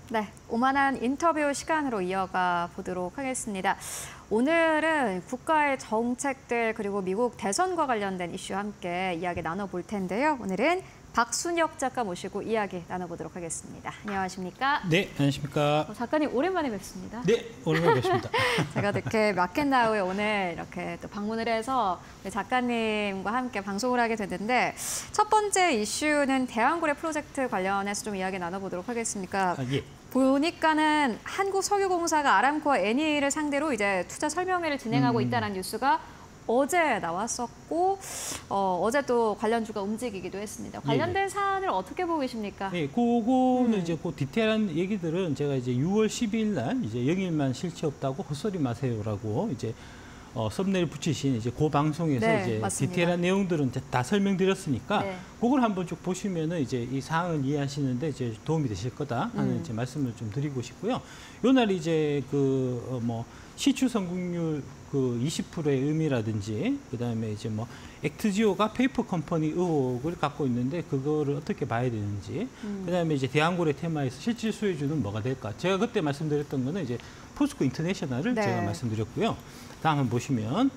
네, 오만한 인터뷰 시간으로 이어가 보도록 하겠습니다. 오늘은 국가의 정책들 그리고 미국 대선과 관련된 이슈와 함께 이야기 나눠볼 텐데요. 오늘은 박순혁 작가 모시고 이야기 나눠보도록 하겠습니다. 안녕하십니까? 네, 안녕하십니까? 작가님 오랜만에 뵙습니다. 네, 오랜만에 뵙습니다. 제가 이렇게 마켓나우에 오늘 이렇게 또 방문을 해서 작가님과 함께 방송을 하게 됐는데 첫 번째 이슈는 대왕고래 프로젝트 관련해서 좀 이야기 나눠보도록 하겠습니까? 예. 보니까는 한국석유공사가 아람코와 애니를 상대로 이제 투자 설명회를 진행하고 있다는 뉴스가 어제 나왔었고 어제 또 관련주가 움직이기도 했습니다. 관련된 사안을 어떻게 보고 계십니까? 네, 그거는 이제 그 디테일한 얘기들은 제가 이제 6월 12일 날 이제 영일만 실체 없다고 헛소리 마세요라고 이제 썸네일 붙이신 이제 그 방송에서 네, 이제 맞습니다. 디테일한 내용들은 다 설명드렸으니까 네. 그걸 한번 쭉 보시면은 이제 이 사항을 이해하시는데 이제 도움이 되실 거다 하는 이제 말씀을 좀 드리고 싶고요. 요날 이제 그 뭐 시추 성공률 그 20%의 의미라든지 그다음에 이제 뭐 액트지오가 페이퍼 컴퍼니 의혹을 갖고 있는데 그거를 어떻게 봐야 되는지 그다음에 이제 대왕고래 테마에서 실질 수혜주는 뭐가 될까? 제가 그때 말씀드렸던 거는 이제 포스코 인터내셔널을 네. 제가 말씀드렸고요. 다음 한번 보시면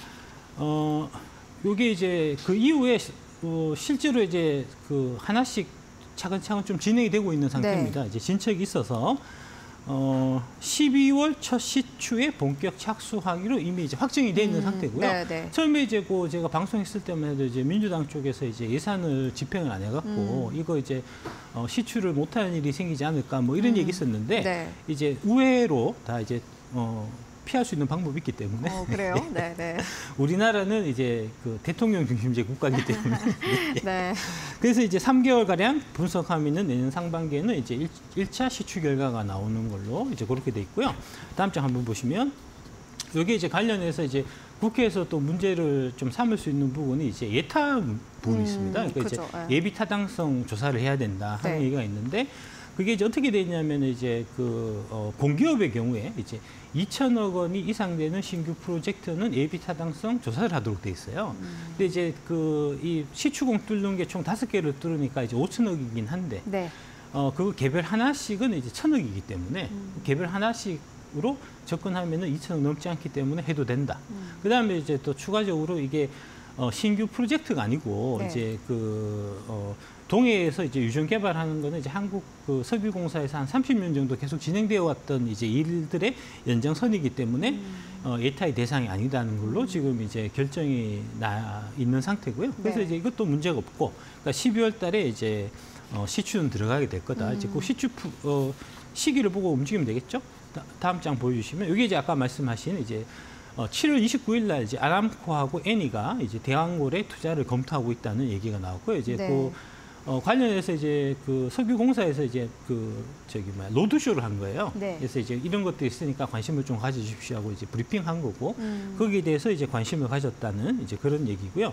요게 이제 그 이후에 실제로 이제 그 하나씩 차근차근 좀 진행이 되고 있는 상태입니다. 네. 이제 진척이 있어서 12월 첫 시추에 본격 착수하기로 이미 이제 확정이 돼 있는 상태고요. 네, 네. 처음에 이제 그 제가 방송했을 때만 해도 이제 민주당 쪽에서 이제 예산을 집행을 안 해갖고 이거 이제 시추를 못하는 일이 생기지 않을까 뭐 이런 얘기 있었는데 네. 이제 의외로 다 이제 피할 수 있는 방법이 있기 때문에. 그래요? 네, 네. 우리나라는 이제 그 대통령 중심제 국가이기 때문에. 네. 그래서 이제 3개월가량 분석하면은 내년 상반기에는 이제 1차 시추 결과가 나오는 걸로 이제 그렇게 돼 있고요. 다음 장 한번 보시면 여기 이제 관련해서 이제 국회에서 또 문제를 좀 삼을 수 있는 부분이 이제 예타 부분이 있습니다. 그러니까 그렇죠. 이제 예비 타당성 조사를 해야 된다 하는 네. 얘기가 있는데 그게 이제 어떻게 되냐면 이제 그 공기업의 경우에 이제 2천억 원이 이상 되는 신규 프로젝트는 예비 타당성 조사를 하도록 돼 있어요. 근데 이제 그 이 시추공 뚫는 게 총 5개를 뚫으니까 이제 5천억이긴 한데 네. 그거 개별 하나씩은 이제 1,000억이기 때문에 개별 하나씩으로 접근하면은 2천억 넘지 않기 때문에 해도 된다. 그다음에 이제 또 추가적으로 이게 신규 프로젝트가 아니고 네. 이제 그 동해에서 이제 유전 개발하는 거는 이제 한국 그 석유공사에서 한 30년 정도 계속 진행되어 왔던 이제 일들의 연장선이기 때문에 예타의 대상이 아니다는 걸로 지금 이제 결정이 나 있는 상태고요. 그래서 네. 이제 이것도 문제가 없고, 그러니까 12월 달에 이제 시추는 들어가게 될 거다. 이제 그 시추 시기를 보고 움직이면 되겠죠. 다음 장 보여주시면 이게 이제 아까 말씀하신 이제 7월 29일 날 이제 아람코하고 애니가 이제 대왕고래 투자를 검토하고 있다는 얘기가 나왔고요. 이제 네. 그 관련해서 이제 그 석유공사에서 이제 그 로드쇼를 한 거예요. 네. 그래서 이제 이런 것도 있으니까 관심을 좀 가져주십시오 하고 이제 브리핑한 거고 거기에 대해서 이제 관심을 가졌다는 이제 그런 얘기고요.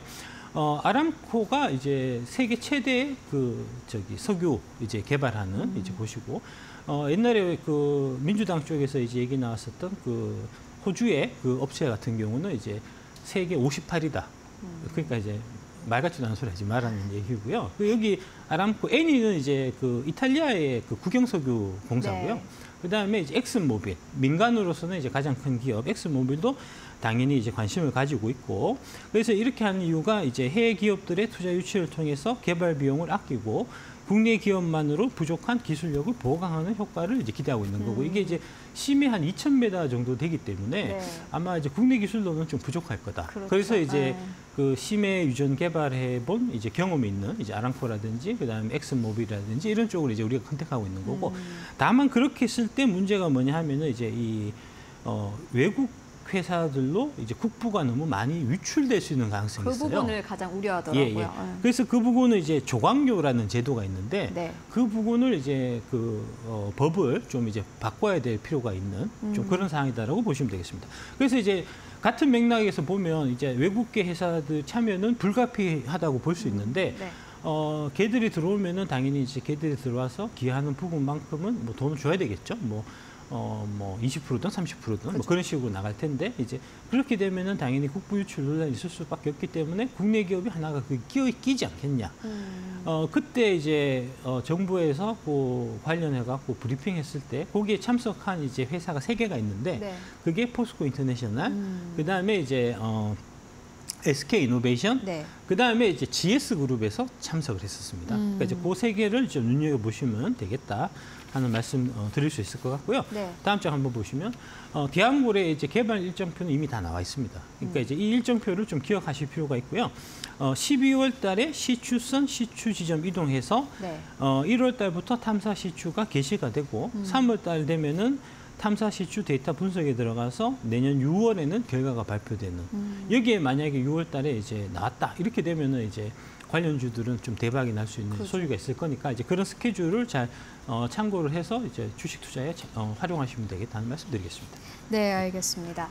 아람코가 이제 세계 최대 그 석유 이제 개발하는 이제 곳이고 옛날에 그 민주당 쪽에서 이제 얘기 나왔었던 그 호주의 그 업체 같은 경우는 이제 세계 58이다. 그러니까 이제 말 같지도 않은 소리 하지 말라는 얘기고요. 여기 아람코 애니는 이제 그 이탈리아의 그 국영석유 공사고요. 네. 그다음에 이제 엑슨모빌 민간으로서는 이제 가장 큰 기업 엑슨모빌도 당연히 이제 관심을 가지고 있고 그래서 이렇게 하는 이유가 이제 해외 기업들의 투자 유치를 통해서 개발 비용을 아끼고 국내 기업만으로 부족한 기술력을 보강하는 효과를 이제 기대하고 있는 거고 이게 이제 심해 한 2,000m 정도 되기 때문에 네. 아마 이제 국내 기술로는 좀 부족할 거다. 그렇죠. 그래서 이제 네. 그 심해 유전 개발해 본 이제 경험이 있는 이제 아람코라든지 그다음에 엑슨모빌이라든지 이런 쪽을 이제 우리가 컨택하고 있는 거고 다만 그렇게 쓸 때 문제가 뭐냐 하면은 이제 이 외국 회사들로 이제 국부가 너무 많이 위출될 수 있는 가능성이 그 있어요. 부분을 가장 우려하더라고요. 예, 예. 그래서 그 부분은 이제 조광료라는 제도가 있는데 네. 그 부분을 이제 그 법을 좀 이제 바꿔야 될 필요가 있는 좀 그런 사항이다라고 보시면 되겠습니다. 그래서 이제 같은 맥락에서 보면 이제 외국계 회사들 참여는 불가피하다고 볼 수 있는데 네. 걔들이 들어오면은 당연히 이제 걔들이 들어와서 기여하는 부분만큼은 뭐 돈을 줘야 되겠죠. 뭐 뭐 20%든 30%든 뭐 그렇죠. 그런 식으로 나갈 텐데 이제 그렇게 되면은 당연히 국부 유출 논란이 있을 수밖에 없기 때문에 국내 기업이 하나가 그 끼지 않겠냐. 그때 이제 정부에서 그 관련해 갖고 브리핑했을 때 거기에 참석한 이제 회사가 3개가 있는데 네. 그게 포스코 인터내셔널, 그다음에 이제 SK 이노베이션, 네. 그다음에 이제 GS 그룹에서 참석을 했었습니다. 그러니까 이제 그 3개를 좀 눈여겨 보시면 되겠다 하는 말씀 드릴 수 있을 것 같고요. 네. 다음 장 한번 보시면 대한골의 이제 개발 일정표는 이미 다 나와 있습니다. 그러니까 이제 이 일정표를 좀 기억하실 필요가 있고요. 12월 달에 시추선, 시추 지점 이동해서 네. 1월 달부터 탐사 시추가 개시가 되고 3월 달 되면은 탐사 시추 데이터 분석에 들어가서 내년 6월에는 결과가 발표되는. 여기에 만약에 6월 달에 이제 나왔다. 이렇게 되면은 이제 관련주들은 좀 대박이 날 수 있는 그렇죠. 소유가 있을 거니까 이제 그런 스케줄을 잘 참고를 해서 이제 주식 투자에 활용하시면 되겠다는 말씀드리겠습니다. 네, 알겠습니다.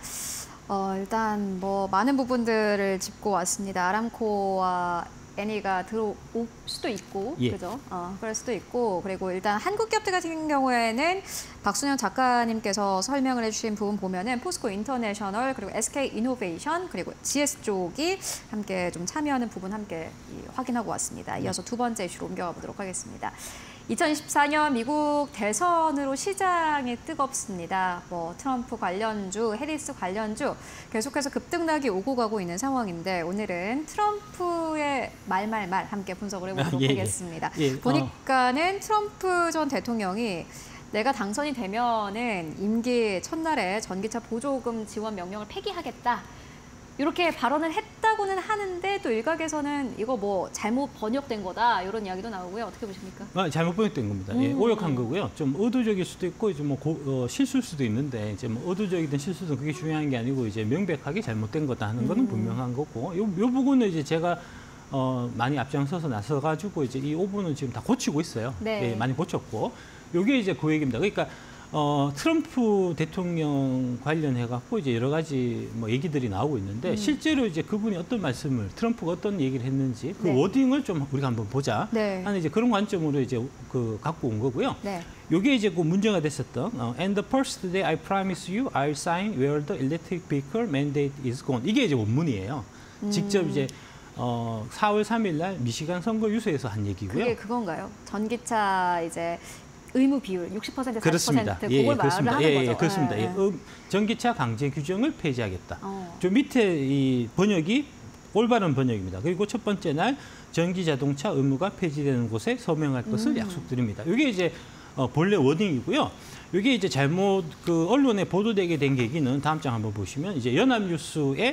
일단 뭐 많은 부분들을 짚고 왔습니다. 아람코와 애니가 들어올 수도 있고, 예. 그죠? 그럴 수도 있고, 그리고 일단 한국 기업들 같은 경우에는 박순영 작가님께서 설명을 해주신 부분 보면은 포스코 인터내셔널, 그리고 SK 이노베이션, 그리고 GS 쪽이 함께 좀 참여하는 부분 함께 확인하고 왔습니다. 이어서 두 번째 이슈로 옮겨가 보도록 하겠습니다. 2024년 미국 대선으로 시장이 뜨겁습니다. 뭐 트럼프 관련주, 해리스 관련주 계속해서 급등락이 오고 가고 있는 상황인데 오늘은 트럼프의 말말말 함께 분석을 해보도록 하겠습니다. 보니까는 트럼프 전 대통령이 내가 당선이 되면은 임기 첫날에 전기차 보조금 지원 명령을 폐기하겠다. 이렇게 발언을 했다고는 하는데 또 일각에서는 이거 뭐 잘못 번역된 거다 이런 이야기도 나오고요. 어떻게 보십니까? 잘못 번역된 겁니다. 예, 오역한 거고요. 좀 의도적일 수도 있고 이제 뭐 실수일 수도 있는데 이제 뭐 의도적이든 실수든 그게 중요한 게 아니고 이제 명백하게 잘못된 거다 하는 거는 분명한 거고 요 부분은 이제 제가 많이 앞장서서 나서가지고 이제 이 오분은 지금 다 고치고 있어요. 네. 예, 많이 고쳤고 요게 이제 그 얘기입니다. 그러니까. 트럼프 대통령 관련해갖고 이제 여러 가지 뭐 얘기들이 나오고 있는데 실제로 이제 그분이 어떤 말씀을 트럼프가 어떤 얘기를 했는지 그 네. 워딩을 좀 우리가 한번 보자 네. 하는 이제 그런 관점으로 이제 갖고 온 거고요. 네. 요게 이제 그 문제가 됐었던 And the first day I promise you I'll sign where the electric vehicle mandate is gone. 이게 이제 원문이에요. 직접 이제 4월 3일 날 미시간 선거 유세에서 한 얘기고요. 그게 그건가요? 전기차 이제 의무 비율 60% 40% 그렇습니다. 그걸 말을 하는 거죠. 그렇습니다. 전기차 강제 규정을 폐지하겠다. 저 밑에 이 번역이 올바른 번역입니다. 그리고 첫 번째 날 전기 자동차 의무가 폐지되는 곳에 서명할 것을 약속드립니다. 이게 이제 본래 워딩이고요. 이게 이제 잘못 그 언론에 보도되게 된 계기는 다음 장 한번 보시면 이제 연합뉴스의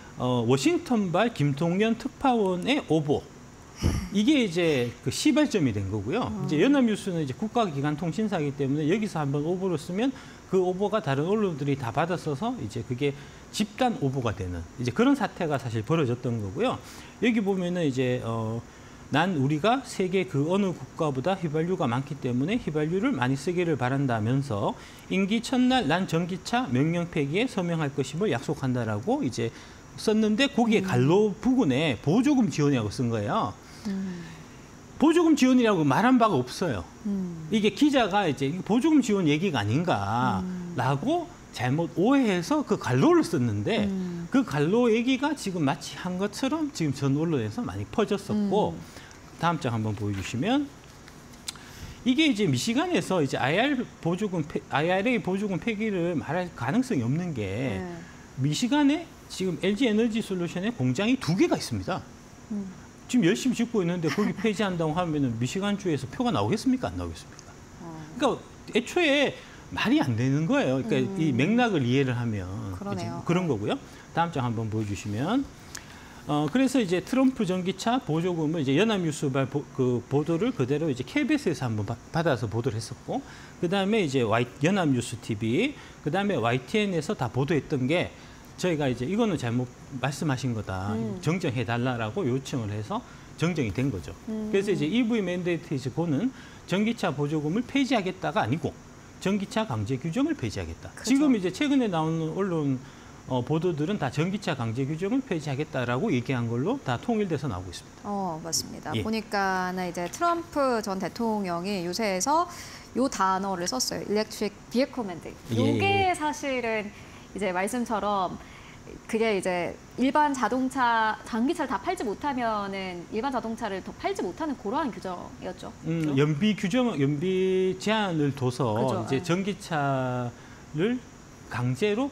워싱턴발 김동연 특파원의 오보. 이게 이제 그 시발점이 된 거고요. 이제 연합뉴스는 이제 국가기관 통신사이기 때문에 여기서 한번 오보를 쓰면 그 오보가 다른 언론들이 다 받았어서 이제 그게 집단 오보가 되는 이제 그런 사태가 사실 벌어졌던 거고요. 여기 보면은 이제 난 우리가 세계 그 어느 국가보다 휘발유가 많기 때문에 휘발유를 많이 쓰기를 바란다면서 임기 첫날 난 전기차 명령 폐기에 서명할 것임을 약속한다라고 이제 썼는데 거기에 갈로 부근에 보조금 지원이라고 쓴 거예요. 보조금 지원이라고 말한 바가 없어요. 이게 기자가 이제 보조금 지원 얘기가 아닌가라고 잘못 오해해서 그 갈로를 썼는데 그 갈로 얘기가 지금 마치 한 것처럼 지금 전 언론에서 많이 퍼졌었고 다음 장 한번 보여주시면 이게 이제 미시간에서 이제 IRA 보조금 폐기를 말할 가능성이 없는 게 미시간에 지금 LG 에너지 솔루션에 공장이 2개가 있습니다. 지금 열심히 짓고 있는데 거기 폐지한다고 하면은 미시간주에서 표가 나오겠습니까? 안 나오겠습니까? 그러니까 애초에 말이 안 되는 거예요. 그러니까 이 맥락을 이해를 하면 그런 거고요. 다음 장 한번 보여주시면 그래서 이제 트럼프 전기차 보조금을 이제 연합뉴스발 그 보도를 그대로 이제 KBS에서 한번 받아서 보도를 했었고 그 다음에 이제 연합뉴스 TV 그 다음에 YTN에서 다 보도했던 게 저희가 이제 이거는 잘못 말씀하신 거다. 정정해 달라라고 요청을 해서 정정이 된 거죠. 그래서 이제 EV 맨데이트 이제 고는 전기차 보조금을 폐지하겠다가 아니고 전기차 강제 규정을 폐지하겠다. 그죠. 지금 이제 최근에 나오는 언론 보도들은 다 전기차 강제 규정을 폐지하겠다라고 얘기한 걸로 다 통일돼서 나오고 있습니다. 맞습니다. 예. 보니까는 이제 트럼프 전 대통령이 유세에서 요 단어를 썼어요. Electric Vehicle Mandate. 예, 이게 예. 사실은 이제 말씀처럼 그게 이제 일반 자동차, 전기차를 다 팔지 못하면은 일반 자동차를 더 팔지 못하는 그러한 규정이었죠. 그죠? 연비 제한을 둬서 그죠, 이제 예. 전기차를 강제로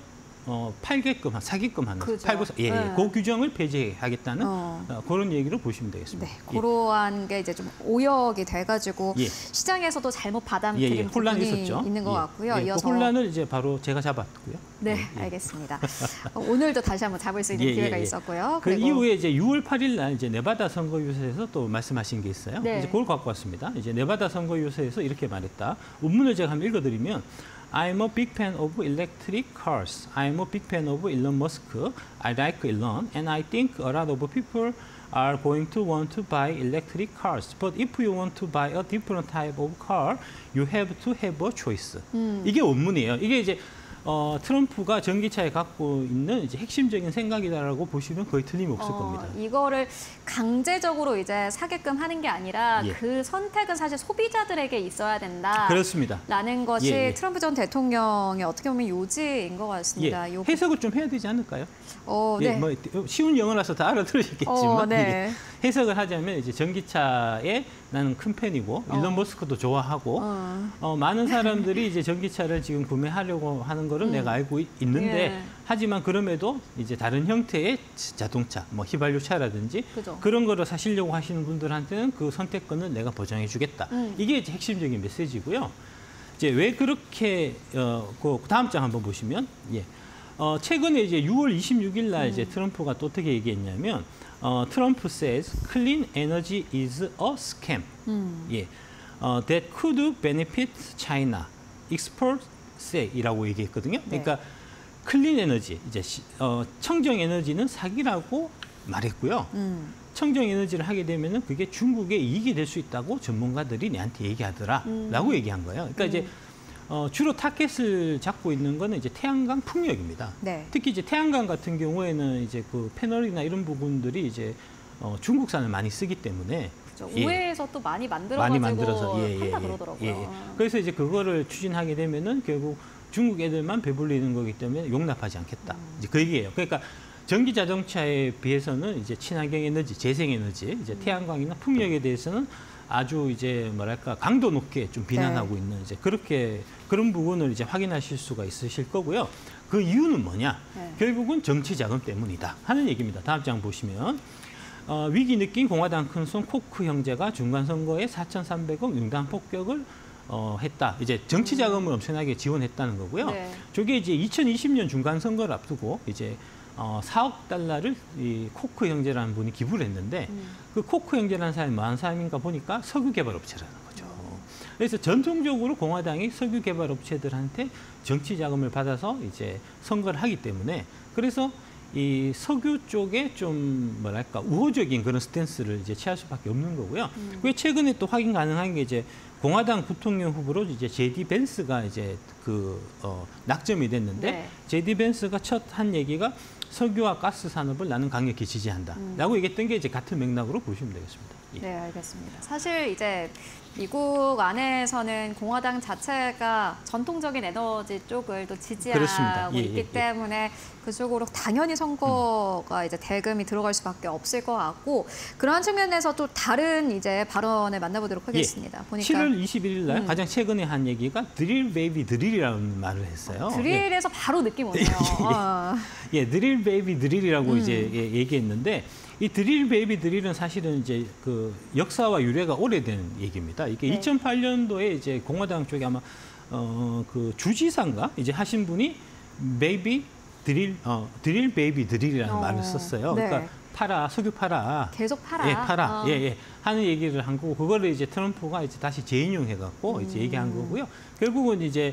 팔게끔, 사게끔 하는, 그죠. 팔고서, 예, 네. 그 규정을 폐지하겠다는 어. 그런 얘기로 보시면 되겠습니다. 네, 그러한 게 이제 좀 오역이 돼가지고 예. 시장에서도 잘못 예, 받아들인 예, 혼란이 부분이 있었죠. 있는 것 예, 같고요. 예, 이어서 그 혼란을 이제 바로 제가 잡았고요. 네, 예. 알겠습니다. 오늘도 다시 한번 잡을 수 있는 예, 기회가 예, 예. 있었고요. 그 그리고 이후에 이제 6월 8일 날 이제 네바다 선거 유세에서 또 말씀하신 게 있어요. 네. 이제 그걸 갖고 왔습니다. 이제 네바다 선거 유세에서 이렇게 말했다. 본문을 제가 한번 읽어드리면 I'm a big fan of electric cars. I'm a big fan of Elon Musk. I like Elon, and I think a lot of people are going to want to buy electric cars. But if you want to buy a different type of car, you have to have a choice. 이게 원문이에요. 이게 이제 트럼프가 전기차에 갖고 있는 이제 핵심적인 생각이다라고 보시면 거의 틀림없을 겁니다. 이거를 강제적으로 이제 사게끔 하는 게 아니라 예. 그 선택은 사실 소비자들에게 있어야 된다. 그렇습니다. 라는 것이 예, 예. 트럼프 전 대통령의 어떻게 보면 요지인 것 같습니다. 예, 요- 해석을 좀 해야 되지 않을까요? 네. 예, 뭐 쉬운 영어라서 다 알아들으시겠지만 네. 이게 해석을 하자면 이제 전기차에 나는 큰 팬이고 일론 머스크도 좋아하고 많은 사람들이 이제 전기차를 지금 구매하려고 하는 거를 내가 알고 있는데 예. 하지만 그럼에도 이제 다른 형태의 자동차, 뭐 휘발유차라든지 그죠. 그런 거를 사시려고 하시는 분들한테는 그 선택권을 내가 보장해 주겠다. 이게 이제 핵심적인 메시지고요. 이제 왜 그렇게 그 다음 장 한번 보시면 예. 최근에 이제 6월 26일 날 이제 트럼프가 또 어떻게 얘기했냐면 트럼프 says clean energy is a scam. 예. That could benefit China. Experts say이라고 얘기했거든요. 네. 그러니까 클린 에너지 이제 청정 에너지는 사기라고 말했고요. 청정 에너지를 하게 되면은 그게 중국에 이익이 될 수 있다고 전문가들이 내한테 얘기하더라라고 얘기한 거예요. 그러니까 이제 주로 타켓을 잡고 있는 거는 이제 태양광 풍력입니다. 네. 특히 이제 태양광 같은 경우에는 이제 그 패널이나 이런 부분들이 이제 중국산을 많이 쓰기 때문에 그죠. 예. 우회에서 또 많이 만들어가지고 한다 그러더라고요. 예. 그래서 이제 그거를 추진하게 되면은 결국 중국 애들만 배불리는 거기 때문에 용납하지 않겠다. 이제 그 얘기예요. 그러니까 전기 자동차에 비해서는 이제 친환경 에너지, 재생 에너지, 이제 태양광이나 풍력에 대해서는 아주 이제 뭐랄까 강도 높게 좀 비난하고 네. 있는 이제 그렇게 그런 부분을 이제 확인하실 수가 있으실 거고요. 그 이유는 뭐냐? 네. 결국은 정치 자금 때문이다 하는 얘기입니다. 다음 장 보시면 위기 느낀 공화당 큰손 코크 형제가 중간 선거에 4,300억 융단 폭격을 했다. 이제 정치 자금을 엄청나게 지원했다는 거고요. 네. 저게 이제 2020년 중간 선거를 앞두고 이제 4억 달러를 이 코크 형제라는 분이 기부를 했는데 그 코크 형제라는 사람이 뭐하는 사람인가 보니까 석유 개발 업체라는 거죠. 그래서 전통적으로 공화당이 석유 개발 업체들한테 정치 자금을 받아서 이제 선거를 하기 때문에 그래서 이 석유 쪽에 좀 뭐랄까 우호적인 그런 스탠스를 이제 취할 수밖에 없는 거고요. 그게 최근에 또 확인 가능한 게 이제 공화당 부통령 후보로 이제 제디 벤스가 이제 낙점이 됐는데 네. 제디 벤스가 첫 한 얘기가 석유와 가스 산업을 나는 강력히 지지한다라고 얘기했던 게 이제 같은 맥락으로 보시면 되겠습니다. 예. 네, 알겠습니다. 사실 이제 미국 안에서는 공화당 자체가 전통적인 에너지 쪽을 또 지지하고 그렇습니다. 예, 있기 예, 예. 때문에 그쪽으로 당연히 선거가 이제 대금이 들어갈 수밖에 없을 것 같고 그러한 측면에서 또 다른 이제 발언을 만나보도록 하겠습니다. 보니까 7월 21일 날 가장 최근에 한 얘기가 드릴 베이비 드릴이라는 말을 했어요. 드릴에서 바로 느낌 오네요. 예, 드릴 베이비 드릴이라고 이제 얘기했는데 이 드릴 베이비 드릴은 사실은 이제 그 역사와 유래가 오래된 얘기입니다. 이게 네. 2008년도에 이제 공화당 쪽에 아마 그 주지사인가 이제 하신 분이 베이비 드릴 베이비 드릴이라는 말을 썼어요. 네. 그러니까 팔아 석유 팔아. 계속 팔아. 예, 팔아. 예. 하는 얘기를 한 거고 그거를 이제 트럼프가 이제 다시 재인용해 갖고 이제 얘기한 거고요. 결국은 이제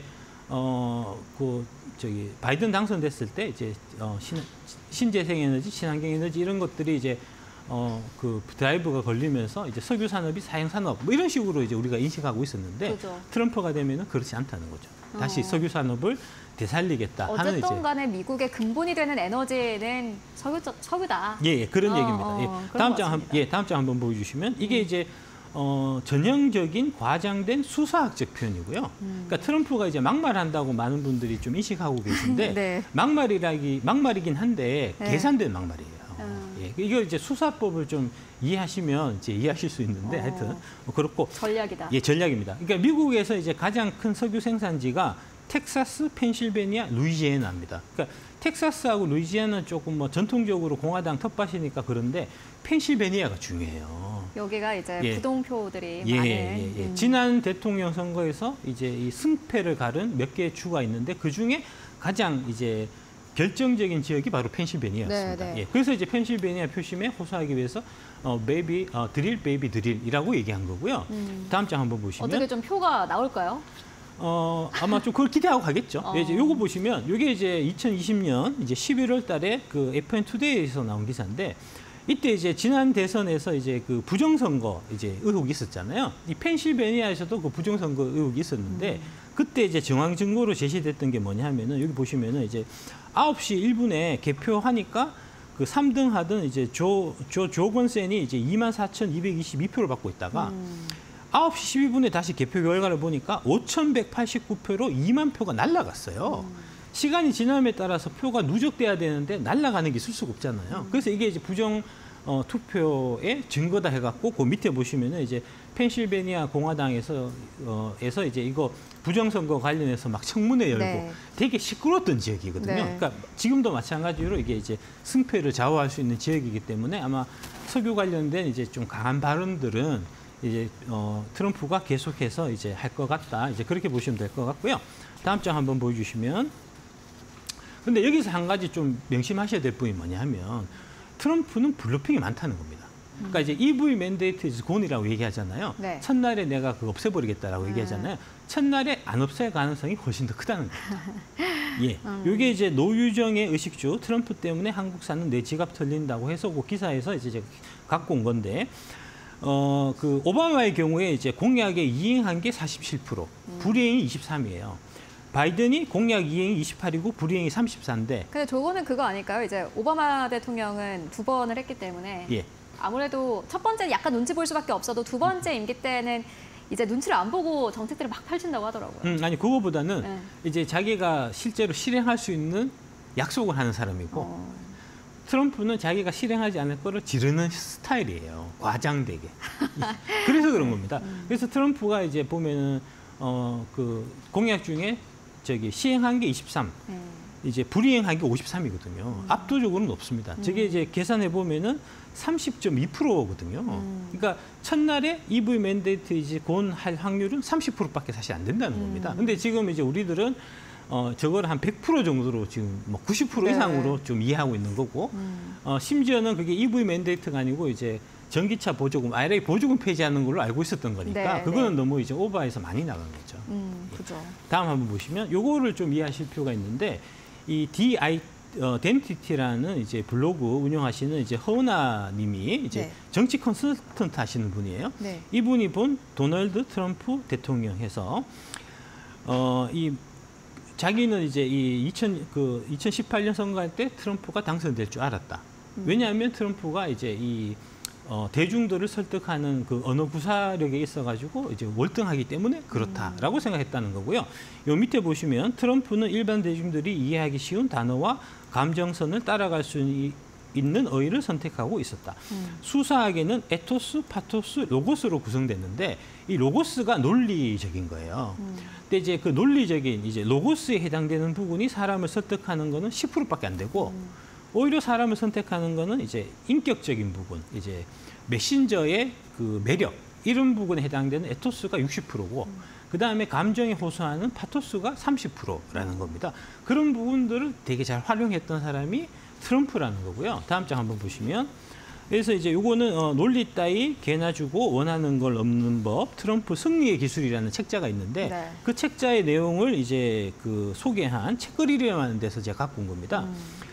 바이든 당선됐을 때 이제 신재생 에너지, 친환경 에너지 이런 것들이 이제 그 드라이브가 걸리면서 이제 석유 산업이 사형 산업 뭐 이런 식으로 이제 우리가 인식하고 있었는데 그죠. 트럼프가 되면은 그렇지 않다는 거죠. 다시 석유 산업을 되살리겠다 하는 어쨌든 이제 간에 미국의 근본이 되는 에너지는 석유다. 예, 그런 얘기입니다. 예. 그런 것 다음 장 한번 보여주시면 이게 이제 전형적인 과장된 수사학적 표현이고요. 그러니까 트럼프가 이제 막말한다고 많은 분들이 좀 인식하고 계신데 네. 막말이긴 한데 네. 계산된 막말이에요. 예, 이거 이제 수사법을 좀 이해하시면 이제 이해하실 수 있는데 하여튼 뭐 그렇고 전략이다. 예, 전략입니다. 그러니까 미국에서 이제 가장 큰 석유 생산지가 텍사스, 펜실베니아, 루이지애나입니다. 그러니까 텍사스하고 루이지애나는 조금 뭐 전통적으로 공화당 텃밭이니까 그런데 펜실베니아가 중요해요. 여기가 이제 예. 부동표들이 예, 많은. 예. 지난 대통령 선거에서 이제 이 승패를 가른 몇 개의 주가 있는데 그 중에 가장 이제 결정적인 지역이 바로 펜실베니아였습니다. 네, 네. 예, 그래서 이제 펜실베니아 표심에 호소하기 위해서 드릴 베이비 드릴이라고 얘기한 거고요. 다음 장 한번 보시면 어떻게 좀 표가 나올까요? 아마 좀 그걸 기대하고 가겠죠. 어. 예, 이제 요거 보시면 이게 이제 2020년 이제 11월 달에 그 FN 투데이에서 나온 기사인데 이때 이제 지난 대선에서 이제 그 부정선거 이제 의혹이 있었잖아요. 이 펜실베니아에서도 그 부정선거 의혹이 있었는데 그때 이제 정황 증거로 제시됐던 게 뭐냐 하면은 여기 보시면은 이제 9시 1분에 개표하니까 그 3등 하던 이제 조건센이 이제 24,222표를 받고 있다가 9시 12분에 다시 개표 결과를 보니까 5,189표로 2만 표가 날아갔어요. 시간이 지남에 따라서 표가 누적돼야 되는데 날아가는 게 있을 수가 없잖아요. 그래서 이게 이제 부정 투표의 증거다 해갖고 그 밑에 보시면은 이제 펜실베니아 공화당에서 이제 이거 부정선거 관련해서 막 청문회 열고 네. 되게 시끄러웠던 지역이거든요. 네. 그러니까 지금도 마찬가지로 이게 이제 승패를 좌우할 수 있는 지역이기 때문에 아마 석유 관련된 이제 좀 강한 발언들은 이제 트럼프가 계속해서 이제 할 것 같다. 이제 그렇게 보시면 될 것 같고요. 다음 장 한번 보여주시면. 근데 여기서 한 가지 좀 명심하셔야 될 부분이 뭐냐 하면 트럼프는 블러핑이 많다는 겁니다. 그러니까 이제 EV 맨데이트 이즈 곤이라고 얘기하잖아요. 네. 첫날에 내가 그거 없애버리겠다라고 얘기하잖아요. 첫날에 안 없앨 가능성이 훨씬 더 크다는 겁니다. 예, 이게 이제 노유정의 의식주 트럼프 때문에 한국사는 내 지갑 털린다고 해서 그 기사에서 이제 제가 갖고 온 건데 그 오바마의 경우에 이제 공약에 이행한 게 47%, 불이행이 23이에요. 바이든이 공약 이행이 28이고 불이행이 34인데. 근데 저거는 그거 아닐까요? 이제 오바마 대통령은 2번을 했기 때문에 예. 아무래도 첫 번째는 약간 눈치 볼 수밖에 없어도 두 번째 임기 때는 이제 눈치를 안 보고 정책들을 막 펼친다고 하더라고요. 아니 그거보다는 네. 이제 자기가 실제로 실행할 수 있는 약속을 하는 사람이고 트럼프는 자기가 실행하지 않을 거를 지르는 스타일이에요. 과장되게. 그래서 그런 겁니다. 그래서 트럼프가 이제 보면은 그 공약 중에 저기 시행한 게 23, 이제 불이행한 게 53이거든요. 압도적으로는 높습니다. 저게 이제 계산해 보면은 30.2%거든요. 그러니까 첫날에 EV 맨데이트 이제 곤할 확률은 30%밖에 사실 안 된다는 겁니다. 근데 지금 이제 우리들은 저걸 한 100% 정도로 지금 뭐 90% 네. 이상으로 좀 이해하고 있는 거고, 심지어는 그게 EV 맨데이트가 아니고 이제 전기차 보조금, IRA 보조금 폐지하는 걸로 알고 있었던 거니까 네, 그거는 네. 너무 이제 오버해서 많이 나간 거죠. 그죠. 다음 한번 보시면 요거를 좀 이해하실 필요가 있는데 이 DIDentity라는 이제 블로그 운영하시는 이제 허은아 님이 이제 네. 정치 컨설턴트 하시는 분이에요. 네. 이분이 본 도널드 트럼프 대통령 해서 이 자기는 이제 이 2018년 선거할 때 트럼프가 당선될 줄 알았다. 왜냐하면 트럼프가 이제 이 대중들을 설득하는 그 언어 구사력에 있어가지고 이제 월등하기 때문에 그렇다라고 생각했다는 거고요. 요 밑에 보시면 트럼프는 일반 대중들이 이해하기 쉬운 단어와 감정선을 따라갈 수 있는 어휘를 선택하고 있었다. 수사학에는 에토스, 파토스, 로고스로 구성됐는데 이 로고스가 논리적인 거예요. 근데 이제 그 논리적인 이제 로고스에 해당되는 부분이 사람을 설득하는 거는 10%밖에 안 되고 오히려 사람을 선택하는 거는 이제 인격적인 부분, 이제 메신저의 그 매력 이런 부분에 해당되는 에토스가 60%고 그 다음에 감정에 호소하는 파토스가 30%라는 겁니다. 그런 부분들을 되게 잘 활용했던 사람이 트럼프라는 거고요. 다음 장 한번 보시면 그래서 이제 요거는 논리 따위 개나 주고 원하는 걸 얻는 법 트럼프 승리의 기술이라는 책자가 있는데 네. 그 책자의 내용을 이제 그 소개한 책거리라는 데서 제가 갖고 온 겁니다.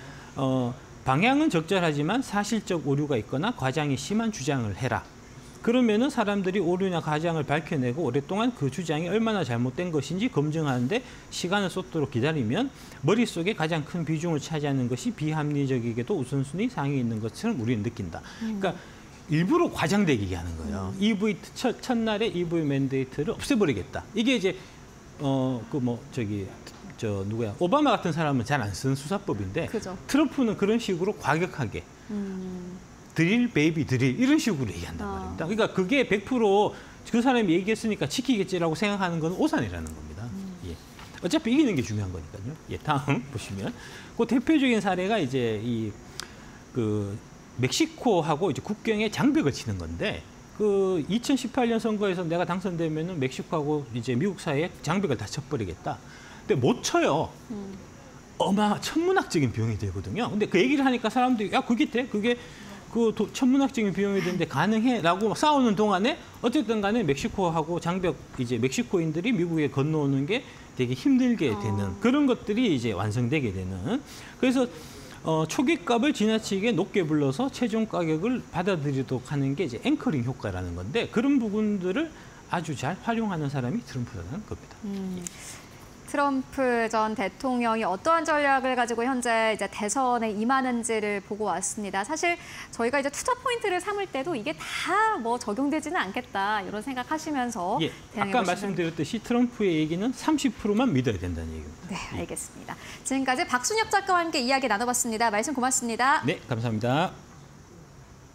방향은 적절하지만 사실적 오류가 있거나 과장이 심한 주장을 해라. 그러면은 사람들이 오류나 과장을 밝혀내고 오랫동안 그 주장이 얼마나 잘못된 것인지 검증하는데 시간을 쏟도록 기다리면 머릿속에 가장 큰 비중을 차지하는 것이 비합리적이게도 우선순위 상위에 있는 것처럼 우리는 느낀다. 그러니까 일부러 과장되게 하는 거예요. EV 첫날에 EV 맨데이트를 없애버리겠다. 이게 이제 누구야 오바마 같은 사람은 잘 안 쓰는 수사법인데 그죠. 트럼프는 그런 식으로 과격하게 드릴 베이비 드릴 이런 식으로 얘기한단 말입니다. 그러니까 그게 100%그 사람이 얘기했으니까 지키겠지라고 생각하는 건 오산이라는 겁니다. 예. 어차피 이기는 게 중요한 거니까요. 예, 다음 보시면 그 대표적인 사례가 이제 그 멕시코하고 이제 국경에 장벽을 치는 건데 그 2018년 선거에서 내가 당선되면은 멕시코하고 이제 미국 사이에 장벽을 다 쳐버리겠다. 근데 못 쳐요. 천문학적인 비용이 들거든요. 근데 그 얘기를 하니까 사람들이 야 그게 돼? 그게 천문학적인 비용이 드는데 가능해?라고 막 싸우는 동안에 어쨌든 간에 멕시코하고 장벽 이제 멕시코인들이 미국에 건너오는 게 되게 힘들게 되는 그런 것들이 이제 완성되게 되는. 그래서 초기값을 지나치게 높게 불러서 최종 가격을 받아들이도록 하는 게 이제 앵커링 효과라는 건데 그런 부분들을 아주 잘 활용하는 사람이 트럼프라는 겁니다. 트럼프 전 대통령이 어떠한 전략을 가지고 현재 이제 대선에 임하는지를 보고 왔습니다. 사실 저희가 이제 투자 포인트를 삼을 때도 이게 다 뭐 적용되지는 않겠다 이런 생각하시면서 예, 아까 말씀드렸듯이 트럼프의 얘기는 30%만 믿어야 된다는 얘기입니다. 네, 알겠습니다. 지금까지 박순혁 작가와 함께 이야기 나눠봤습니다. 말씀 고맙습니다. 네, 감사합니다.